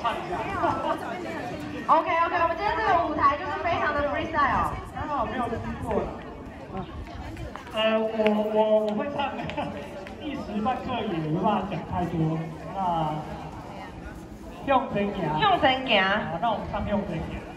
唱一下。 OK， 我们今天这个舞台就是非常的 freestyle。 刚好没有听过了。我会唱，一时半刻也没办法讲太多。那用真言。 用真言。 好，那我们唱用真言。